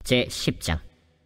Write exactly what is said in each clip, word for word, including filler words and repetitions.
제십 장.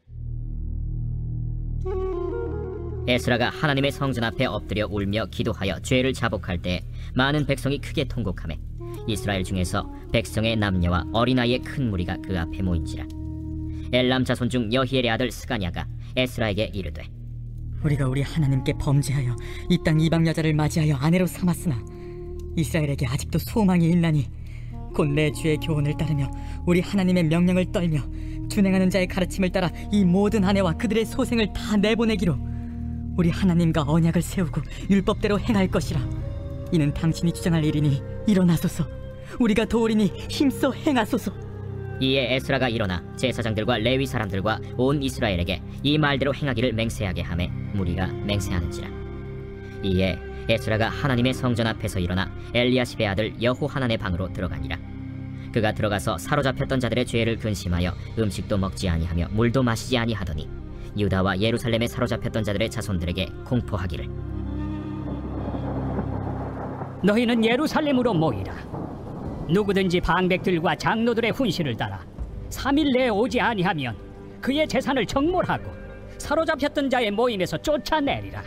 에스라가 하나님의 성전 앞에 엎드려 울며 기도하여 죄를 자복할 때 많은 백성이 크게 통곡하며 이스라엘 중에서 백성의 남녀와 어린아이의 큰 무리가 그 앞에 모인지라. 엘람 자손 중 여히엘의 아들 스가냐가 에스라에게 이르되, 우리가 우리 하나님께 범죄하여 이 땅 이방 여자를 맞이하여 아내로 삼았으나 이스라엘에게 아직도 소망이 있나니 곧 내 주의 교훈을 따르며 우리 하나님의 명령을 떨며 준행하는 자의 가르침을 따라 이 모든 아내와 그들의 소생을 다 내보내기로 우리 하나님과 언약을 세우고 율법대로 행할 것이라. 이는 당신이 주장할 일이니 일어나소서. 우리가 도우리니 힘써 행하소서. 이에 에스라가 일어나 제사장들과 레위 사람들과 온 이스라엘에게 이 말대로 행하기를 맹세하게 하매 무리가 맹세하는지라. 이에 에스라가 하나님의 성전 앞에서 일어나 엘리야십의 아들 여호하난의 방으로 들어가니라. 그가 들어가서 사로잡혔던 자들의 죄를 근심하여 음식도 먹지 아니하며 물도 마시지 아니하더니 유다와 예루살렘에 사로잡혔던 자들의 자손들에게 공포하기를, 너희는 예루살렘으로 모이라. 누구든지 방백들과 장로들의 훈시를 따라 삼 일 내에 오지 아니하면 그의 재산을 정몰하고 사로잡혔던 자의 모임에서 쫓아내리라.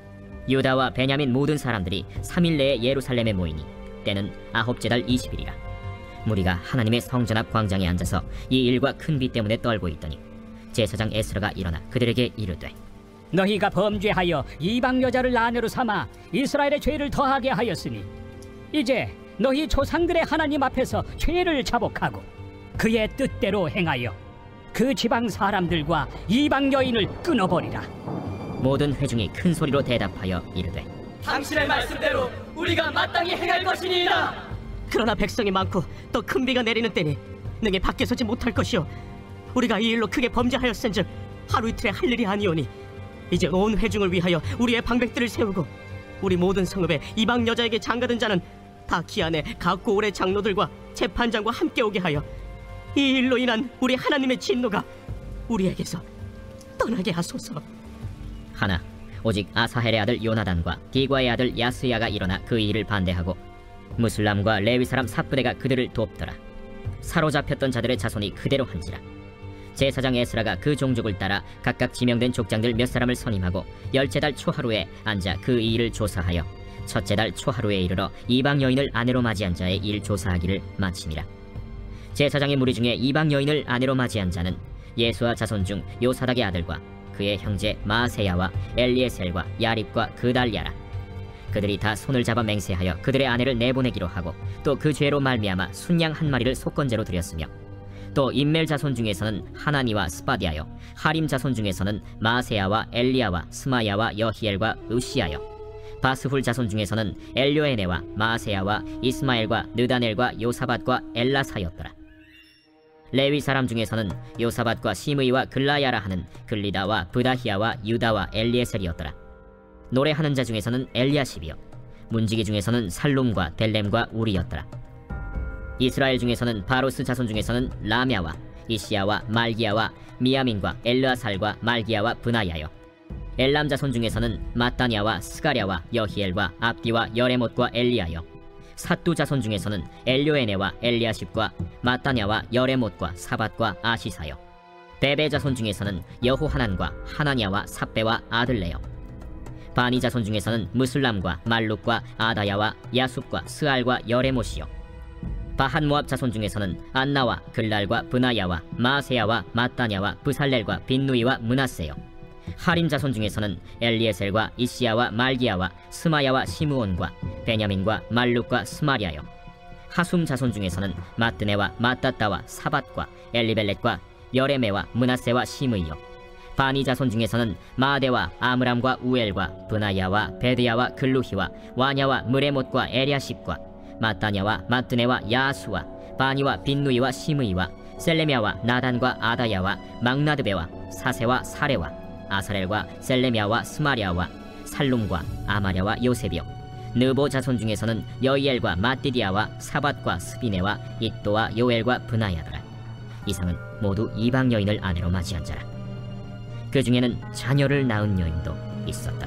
유다와 베냐민 모든 사람들이 삼 일 내에 예루살렘에 모이니 때는 아홉째 달 이십 일이라. 무리가 하나님의 성전 앞 광장에 앉아서 이 일과 큰 비 때문에 떨고 있더니 제사장 에스라가 일어나 그들에게 이르되, 너희가 범죄하여 이방 여자를 아내로 삼아 이스라엘의 죄를 더하게 하였으니 이제 너희 조상들의 하나님 앞에서 죄를 자복하고 그의 뜻대로 행하여 그 지방 사람들과 이방 여인을 끊어버리라. 모든 회중이 큰 소리로 대답하여 이르되, 당신의 말씀대로 우리가 마땅히 행할 것이니이다. 그러나 백성이 많고 또 큰 비가 내리는 때니 능히 밖에 서지 못할 것이요 우리가 이 일로 크게 범죄하였은즉 하루 이틀에 할 일이 아니오니 이제 온 회중을 위하여 우리의 방백들을 세우고 우리 모든 성읍에 이방 여자에게 장가든 자는 다 기한에 각고 올해 장로들과 재판장과 함께 오게 하여 이 일로 인한 우리 하나님의 진노가 우리에게서 떠나게 하소서. 하나 오직 아사헬의 아들 요나단과 기과의 아들 야스야가 일어나 그 일을 반대하고 무슬람과 레위 사람 삽부대가 그들을 돕더라. 사로잡혔던 자들의 자손이 그대로 한지라. 제사장 에스라가 그 종족을 따라 각각 지명된 족장들 몇 사람을 선임하고 열째 달 초하루에 앉아 그 일을 조사하여 첫째 달 초하루에 이르러 이방 여인을 아내로 맞이한 자의 일 조사하기를 마치니라. 제사장의 무리 중에 이방 여인을 아내로 맞이한 자는 예수와 자손 중 요사닥의 아들과 그의 형제 마세야와 엘리에셀과 야립과 그달랴라. 그들이 다 손을 잡아 맹세하여 그들의 아내를 내보내기로 하고 또 그 죄로 말미암아 순양 한 마리를 속건제로 드렸으며 또 임멜 자손 중에서는 하나니와 스바디아요 하림 자손 중에서는 마세야와 엘리야와 스마야와 여히엘과 으시야요 바스훌 자손 중에서는 엘료에네와 마세야와 이스마엘과 느다넬과 요사밧과 엘라사였더라. 레위 사람 중에서는 요사밧과 시므이와 글라야라 하는 글리다와 브다히야와 유다와 엘리에셀이었더라. 노래하는 자 중에서는 엘리야십이요 문지기 중에서는 살룸과 델렘과 우리였더라. 이스라엘 중에서는 바로스 자손 중에서는 라мя와 이시야와 말기야와 미야민과 엘르아살과 말기야와 브나야요 엘람 자손 중에서는 마따냐와 스가랴와 여히엘과 압디와 여레못과 엘리야요 삿두 자손 중에서는 엘료에네와 엘리야십과 마따냐와 여레못과 사밧과 아시사요 베베 자손 중에서는 여호하난과 하나냐와 삽베와 아들레요 바니 자손 중에서는 무슬람과 말룩과 아다야와 야숲과 스알과 여레못이요 바한 모압 자손 중에서는 안나와 글랄과 브나야와 마세야와 마따냐와 브살렐과 빈누이와 문하세요 하림 자손 중에서는 엘리에셀과 이시야와 말기야와 스마야와 시므온과 베냐민과 말룩과 스마랴요 하숨 자손 중에서는 마뜨네와 마따따와 사밧과 엘리벨렛과 여레메와 문하세와 시므이요 바니 자손 중에서는 마데와 아므람과 우엘과 브나야와 베드야와 글루히와 와냐와 무레못과 에리아십과 마따냐와 마뜨네와 야수와 바니와 빈누이와 시므이와 셀레미야와 나단과 아다야와 막나드베와 사세와 사레와 아사렐과 셀레미야와 스마랴와 살룸과 아마랴와 요셉이요 느보 자손 중에서는 여이엘과 마띠디아와 사밧과 스비네와 이또와 요엘과 브나야더라. 이상은 모두 이방 여인을 아내로 맞이한 자라. 그 중에는 자녀를 낳은 여인도 있었더라.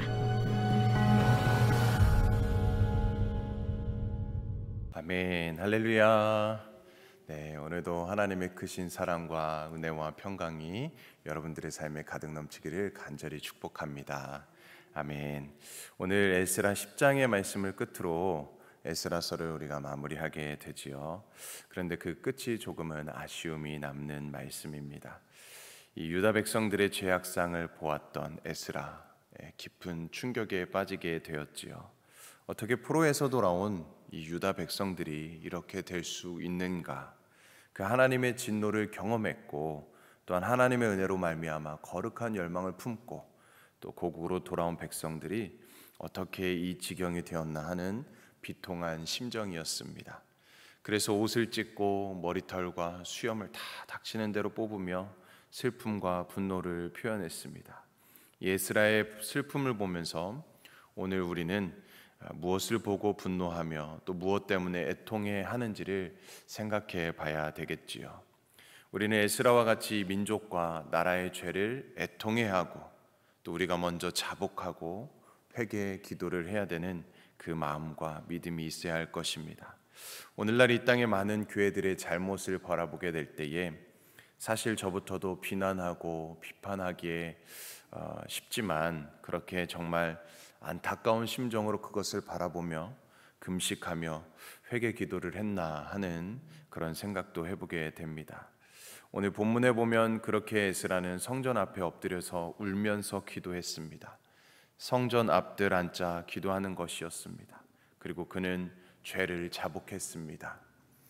아멘. 할렐루야. 네, 오늘도 하나님의 크신 사랑과 은혜와 평강이 여러분들의 삶에 가득 넘치기를 간절히 축복합니다. 아멘. 오늘 에스라 십 장의 말씀을 끝으로 에스라서를 우리가 마무리하게 되지요. 그런데 그 끝이 조금은 아쉬움이 남는 말씀입니다. 이 유다 백성들의 죄악상을 보았던 에스라, 깊은 충격에 빠지게 되었지요. 어떻게 포로에서 돌아온 이 유다 백성들이 이렇게 될 수 있는가? 그 하나님의 진노를 경험했고 또한 하나님의 은혜로 말미암아 거룩한 열망을 품고 또 고국으로 돌아온 백성들이 어떻게 이 지경이 되었나 하는 비통한 심정이었습니다. 그래서 옷을 찢고 머리털과 수염을 다 닥치는 대로 뽑으며 슬픔과 분노를 표현했습니다. 에스라의 슬픔을 보면서 오늘 우리는 무엇을 보고 분노하며 또 무엇 때문에 애통해 하는지를 생각해 봐야 되겠지요. 우리는 에스라와 같이 민족과 나라의 죄를 애통해하고 또 우리가 먼저 자복하고 회개 기도를 해야 되는 그 마음과 믿음이 있어야 할 것입니다. 오늘날 이 땅의 많은 교회들의 잘못을 바라보게 될 때에 사실 저부터도 비난하고 비판하기에 어, 쉽지만 그렇게 정말 안타까운 심정으로 그것을 바라보며 금식하며 회개 기도를 했나 하는 그런 생각도 해보게 됩니다. 오늘 본문에 보면 그렇게 에스라는 성전 앞에 엎드려서 울면서 기도했습니다. 성전 앞들 앉아 기도하는 것이었습니다. 그리고 그는 죄를 자복했습니다.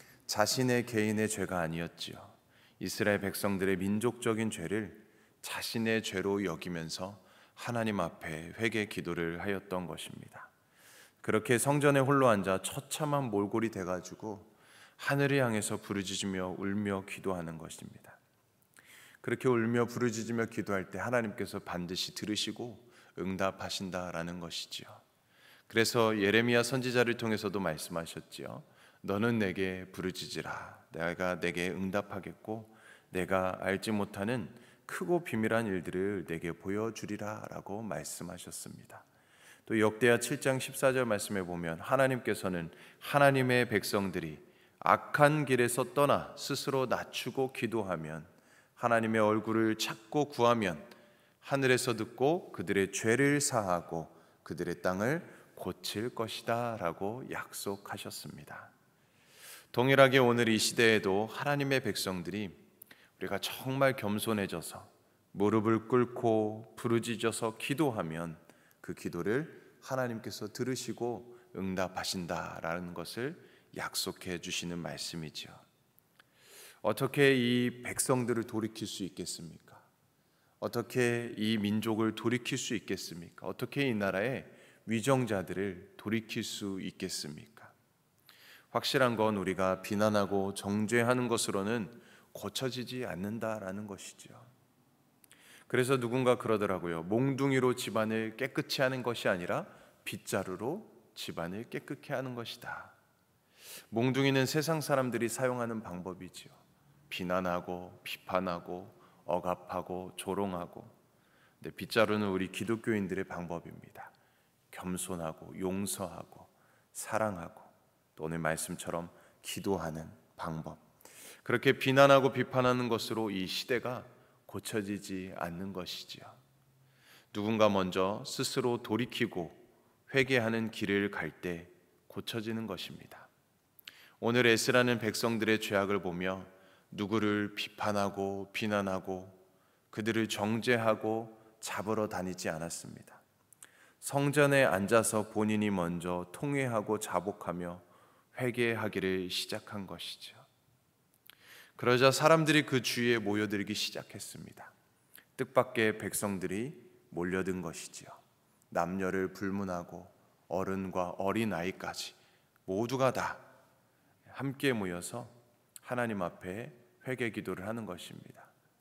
자신의 개인의 죄가 아니었지요. 이스라엘 백성들의 민족적인 죄를 자신의 죄로 여기면서 하나님 앞에 회개 기도를 하였던 것입니다. 그렇게 성전에 홀로 앉아 처참한 몰골이 돼가지고 하늘을 향해서 부르짖으며 울며 기도하는 것입니다. 그렇게 울며 부르짖으며 기도할 때 하나님께서 반드시 들으시고 응답하신다라는 것이지요. 그래서 예레미야 선지자를 통해서도 말씀하셨지요. 너는 내게 부르짖으라. 내가 내게 응답하겠고 내가 알지 못하는 크고 비밀한 일들을 내게 보여주리라 라고 말씀하셨습니다. 또 역대하 칠 장 십사 절 말씀에 보면 하나님께서는 하나님의 백성들이 악한 길에서 떠나 스스로 낮추고 기도하면 하나님의 얼굴을 찾고 구하면 하늘에서 듣고 그들의 죄를 사하고 그들의 땅을 고칠 것이다 라고 약속하셨습니다. 동일하게 오늘 이 시대에도 하나님의 백성들이 우리가 정말 겸손해져서 무릎을 꿇고 부르짖어서 기도하면 그 기도를 하나님께서 들으시고 응답하신다라는 것을 약속해 주시는 말씀이죠. 어떻게 이 백성들을 돌이킬 수 있겠습니까? 어떻게 이 민족을 돌이킬 수 있겠습니까? 어떻게 이 나라의 위정자들을 돌이킬 수 있겠습니까? 확실한 건 우리가 비난하고 정죄하는 것으로는 고쳐지지 않는다라는 것이죠. 그래서 누군가 그러더라고요. 몽둥이로 집안을 깨끗이 하는 것이 아니라 빗자루로 집안을 깨끗게 하는 것이다. 몽둥이는 세상 사람들이 사용하는 방법이지요. 비난하고 비판하고 억압하고 조롱하고. 근데 빗자루는 우리 기독교인들의 방법입니다. 겸손하고 용서하고 사랑하고 또 오늘 말씀처럼 기도하는 방법. 그렇게 비난하고 비판하는 것으로 이 시대가 고쳐지지 않는 것이지요. 누군가 먼저 스스로 돌이키고 회개하는 길을 갈 때 고쳐지는 것입니다. 오늘 에스라는 백성들의 죄악을 보며 누구를 비판하고 비난하고 그들을 정죄하고 잡으러 다니지 않았습니다. 성전에 앉아서 본인이 먼저 통회하고 자복하며 회개하기를 시작한 것이죠. 그러자 사람들이 그 주위에 모여들기 시작했습니다. 뜻밖의 백성들이 몰려든 것이지요. 남녀를 불문하고 어른과 어린아이까지 모두가 다 함께 모여서 하나님 앞에 회개 기도를 하는 것입니다.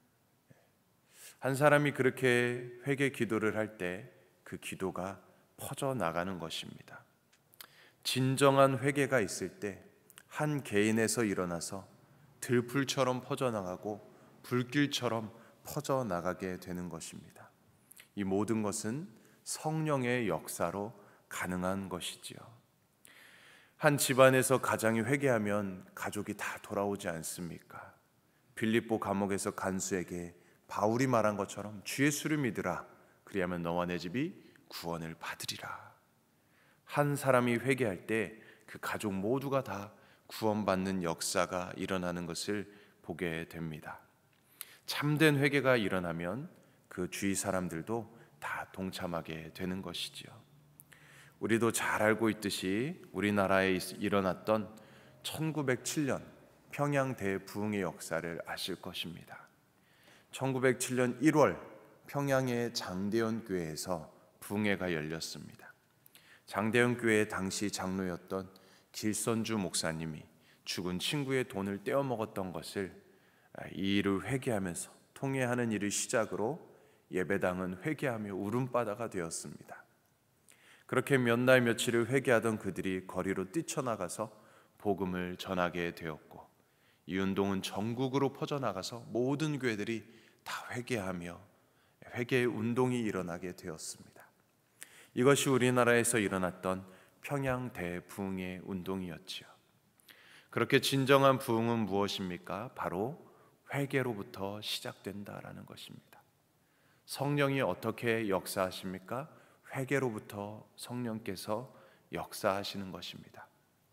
한 사람이 그렇게 회개 기도를 할 때 그 기도가 퍼져나가는 것입니다. 진정한 회개가 있을 때 한 개인에서 일어나서 들불처럼 퍼져나가고 불길처럼 퍼져나가게 되는 것입니다. 이 모든 것은 성령의 역사로 가능한 것이지요. 한 집안에서 가장이 회개하면 가족이 다 돌아오지 않습니까? 빌립보 감옥에서 간수에게 바울이 말한 것처럼 주 예수를 믿으라. 그리하면 너와 내 집이 구원을 받으리라. 한 사람이 회개할 때 그 가족 모두가 다 구원받는 역사가 일어나는 것을 보게 됩니다. 참된 회개가 일어나면 그 주위 사람들도 다 동참하게 되는 것이지요. 우리도 잘 알고 있듯이 우리나라에 일어났던 천구백칠 년 평양 대부흥의 역사를 아실 것입니다. 천구백칠 년 일월 평양의 장대현 교회에서 부흥회가 열렸습니다. 장대현 교회의 당시 장로였던 길선주 목사님이 죽은 친구의 돈을 떼어 먹었던 것을 이 일을 회개하면서 통회하는 일을 시작으로 예배당은 회개하며 울음바다가 되었습니다. 그렇게 몇 날 며칠을 회개하던 그들이 거리로 뛰쳐나가서 복음을 전하게 되었고, 이 운동은 전국으로 퍼져나가서 모든 교회들이 다 회개하며 회개의 운동이 일어나게 되었습니다. 이것이 우리나라에서 일어났던 평양 대부흥의 운동이었지요. 그렇게 진정한 부흥은 무엇입니까? 바로 회개로부터 시작된다라는 것입니다. 성령이 어떻게 역사하십니까? 회개로부터 성령께서 역사하시는 것입니다.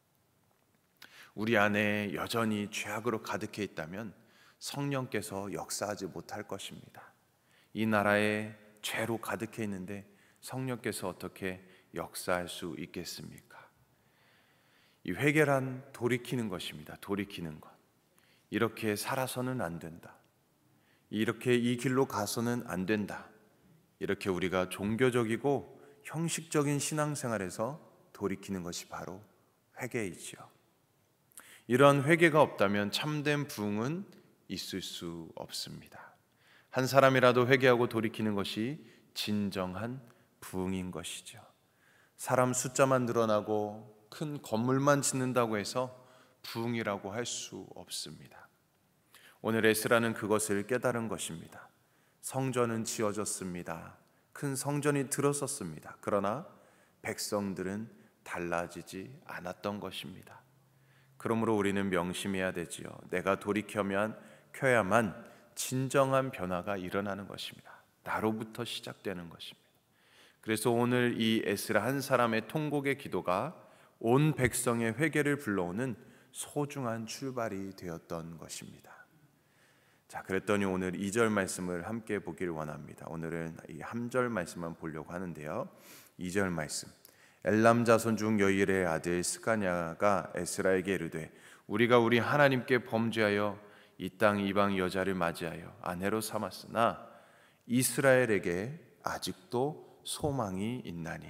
우리 안에 여전히 죄악으로 가득해 있다면 성령께서 역사하지 못할 것입니다. 이 나라에 죄로 가득해 있는데 성령께서 어떻게 역사할 수 있겠습니까? 이 회개란 돌이키는 것입니다. 돌이키는 것. 이렇게 살아서는 안 된다. 이렇게 이 길로 가서는 안 된다. 이렇게 우리가 종교적이고 형식적인 신앙생활에서 돌이키는 것이 바로 회개이지요. 이런 회개가 없다면 참된 부흥은 있을 수 없습니다. 한 사람이라도 회개하고 돌이키는 것이 진정한 부흥인 것이죠. 사람 숫자만 늘어나고 큰 건물만 짓는다고 해서 부흥이라고 할 수 없습니다. 오늘 에스라는 그것을 깨달은 것입니다. 성전은 지어졌습니다. 큰 성전이 들어섰습니다. 그러나 백성들은 달라지지 않았던 것입니다. 그러므로 우리는 명심해야 되지요. 내가 돌이켜면 켜야만 진정한 변화가 일어나는 것입니다. 나로부터 시작되는 것입니다. 그래서 오늘 이 에스라 한 사람의 통곡의 기도가 온 백성의 회개를 불러오는 소중한 출발이 되었던 것입니다. 자, 그랬더니 오늘 이 절 말씀을 함께 보길 원합니다. 오늘은 이 한 절 말씀만 보려고 하는데요. 이 절 말씀. 엘람 자손 중 여일의 아들 스가냐가 에스라에게 이르되 우리가 우리 하나님께 범죄하여 이 땅 이방 여자를 맞이하여 아내로 삼았으나 이스라엘에게 아직도 소망이 있나니.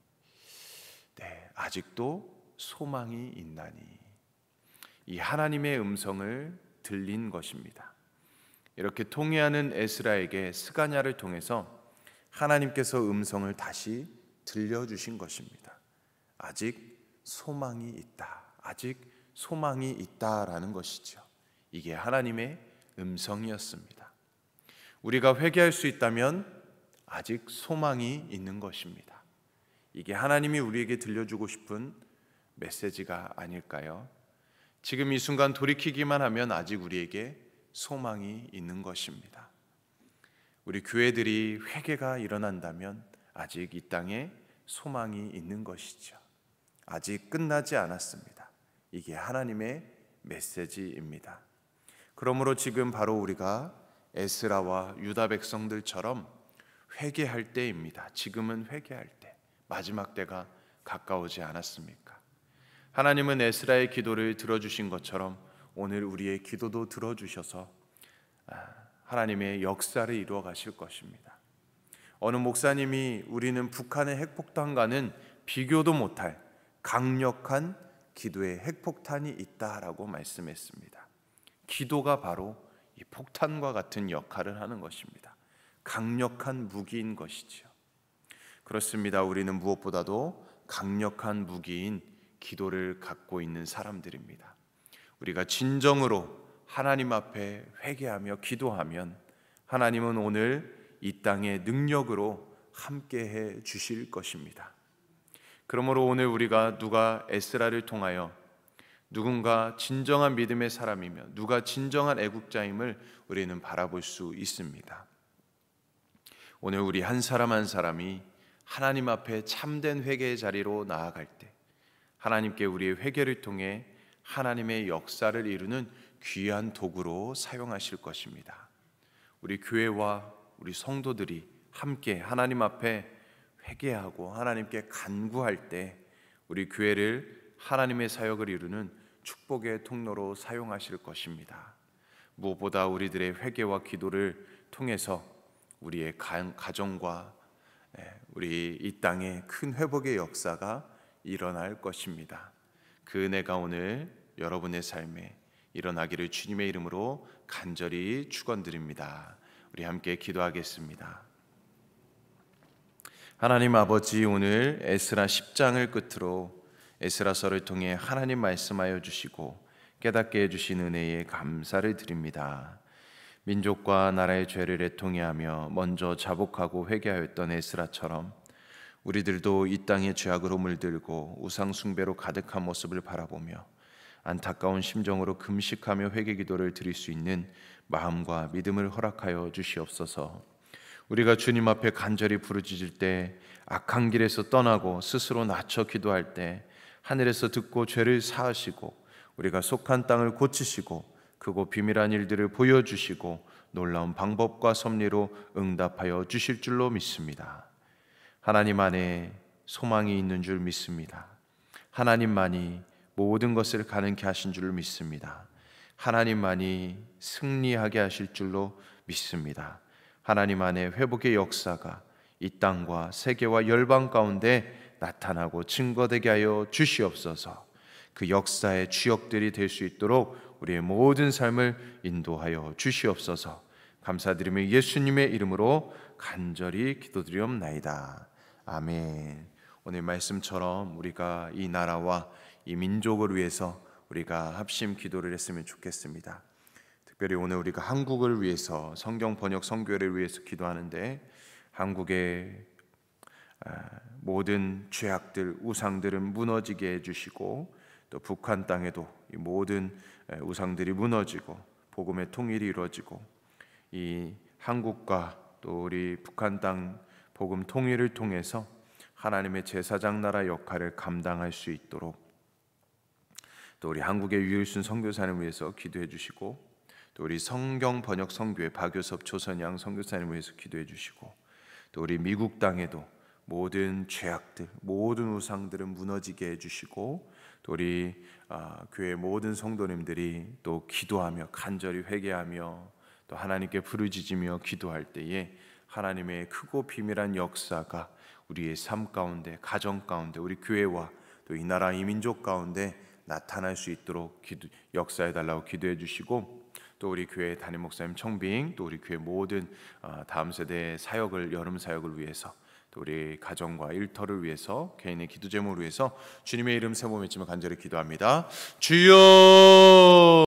네, 아직도 소망이 있나니. 이 하나님의 음성을 들린 것입니다. 이렇게 통회하는 에스라에게 스가냐를 통해서 하나님께서 음성을 다시 들려주신 것입니다. 아직 소망이 있다. 아직 소망이 있다라는 것이죠. 이게 하나님의 음성이었습니다. 우리가 회개할 수 있다면 아직 소망이 있는 것입니다. 이게 하나님이 우리에게 들려주고 싶은 메시지가 아닐까요? 지금 이 순간 돌이키기만 하면 아직 우리에게 소망이 있는 것입니다. 우리 교회들이 회개가 일어난다면 아직 이 땅에 소망이 있는 것이죠. 아직 끝나지 않았습니다. 이게 하나님의 메시지입니다. 그러므로 지금 바로 우리가 에스라와 유다 백성들처럼 회개할 때입니다. 지금은 회개할 때, 마지막 때가 가까우지 않았습니까? 하나님은 에스라의 기도를 들어주신 것처럼 오늘 우리의 기도도 들어주셔서 하나님의 역사를 이루어 가실 것입니다. 어느 목사님이 우리는 북한의 핵폭탄과는 비교도 못할 강력한 기도의 핵폭탄이 있다라고 말씀했습니다. 기도가 바로 이 폭탄과 같은 역할을 하는 것입니다. 강력한 무기인 것이지요. 그렇습니다. 우리는 무엇보다도 강력한 무기인 기도를 갖고 있는 사람들입니다. 우리가 진정으로 하나님 앞에 회개하며 기도하면 하나님은 오늘 이 땅의 능력으로 함께해 주실 것입니다. 그러므로 오늘 우리가 누가 에스라를 통하여 누군가 진정한 믿음의 사람이며 누가 진정한 애국자임을 우리는 바라볼 수 있습니다. 오늘 우리 한 사람 한 사람이 하나님 앞에 참된 회개의 자리로 나아갈 때 하나님께 우리의 회개를 통해 하나님의 역사를 이루는 귀한 도구로 사용하실 것입니다. 우리 교회와 우리 성도들이 함께 하나님 앞에 회개하고 하나님께 간구할 때 우리 교회를 하나님의 사역을 이루는 축복의 통로로 사용하실 것입니다. 무엇보다 우리들의 회개와 기도를 통해서 우리의 가정과 우리 이 땅에 큰 회복의 역사가 일어날 것입니다. 그 은혜가 오늘 여러분의 삶에 일어나기를 주님의 이름으로 간절히 축원드립니다. 우리 함께 기도하겠습니다. 하나님 아버지, 오늘 에스라 십 장을 끝으로 에스라서를 통해 하나님 말씀하여 주시고 깨닫게 해주신 은혜에 감사를 드립니다. 민족과 나라의 죄를 애통해하며 먼저 자복하고 회개하였던 에스라처럼 우리들도 이 땅의 죄악으로 물들고 우상 숭배로 가득한 모습을 바라보며 안타까운 심정으로 금식하며 회개 기도를 드릴 수 있는 마음과 믿음을 허락하여 주시옵소서. 우리가 주님 앞에 간절히 부르짖을 때, 악한 길에서 떠나고 스스로 낮춰 기도할 때 하늘에서 듣고 죄를 사하시고 우리가 속한 땅을 고치시고 크고 비밀한 일들을 보여주시고 놀라운 방법과 섭리로 응답하여 주실 줄로 믿습니다. 하나님 안에 소망이 있는 줄 믿습니다. 하나님만이 모든 것을 가능케 하신 줄 믿습니다. 하나님만이 승리하게 하실 줄로 믿습니다. 하나님 안에 회복의 역사가 이 땅과 세계와 열방 가운데 나타나고 증거되게 하여 주시옵소서. 그 역사의 주역들이 될 수 있도록 우리의 모든 삶을 인도하여 주시옵소서. 감사드리며 예수님의 이름으로 간절히 기도드리옵나이다. 아멘. 오늘 말씀처럼 우리가 이 나라와 이 민족을 위해서 우리가 합심 기도를 했으면 좋겠습니다. 특별히 오늘 우리가 한국을 위해서 성경 번역 선교회를 위해서 기도하는데, 한국의 모든 죄악들, 우상들은 무너지게 해주시고, 또 북한 땅에도 이 모든 우상들이 무너지고 복음의 통일이 이루어지고, 이 한국과 또 우리 북한 땅 복음 통일을 통해서 하나님의 제사장 나라 역할을 감당할 수 있도록, 또 우리 한국의 유일순 선교사님을 위해서 기도해 주시고, 또 우리 성경 번역 선교회 박효섭 조선양 선교사님을 위해서 기도해 주시고, 또 우리 미국 땅에도 모든 죄악들, 모든 우상들은 무너지게 해주시고, 또 우리 아, 교회 모든 성도님들이 또 기도하며 간절히 회개하며 또 하나님께 부르짖으며 기도할 때에 하나님의 크고 비밀한 역사가 우리의 삶 가운데, 가정 가운데, 우리 교회와 또 이 나라 이 민족 가운데 나타날 수 있도록 기도, 역사해 달라고 기도해 주시고, 또 우리 교회 담임 목사님 청빙, 또 우리 교회 모든 다음 세대의 사역을, 여름 사역을 위해서, 또 우리 가정과 일터를 위해서, 개인의 기도 제목을 위해서 주님의 이름 세 번 외치며 간절히 기도합니다. 주여!